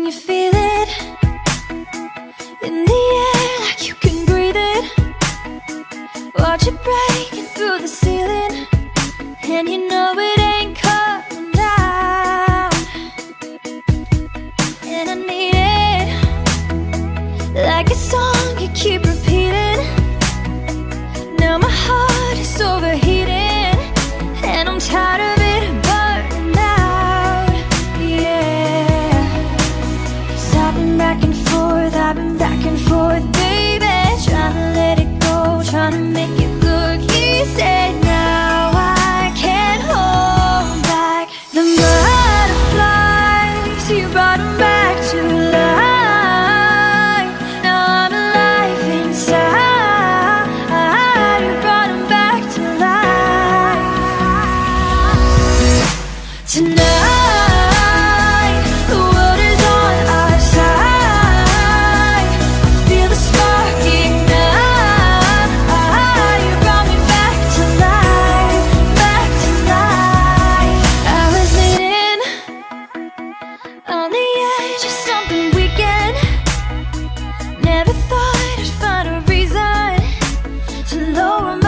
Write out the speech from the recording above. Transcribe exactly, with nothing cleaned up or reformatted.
you feel it in the air like you can breathe it? Watch it breaking through the ceiling, and you know it ain't coming down. And I need it like a song you keep repeating. Now my heart is overheating, and I'm tired of it burning out. Yeah, 'cause I've been back and forth, I've been back and forth, baby, trying to let it go, trying to make it look easy. Now I can't hold back the butterflies. You brought them back to life. Now I'm alive inside. You brought them back to life. Tonight the world is on our side. I feel the spark ignite. You brought me back to life, back to life. I was leaning on the edge of something weekend. Never thought I'd find a reason to lower my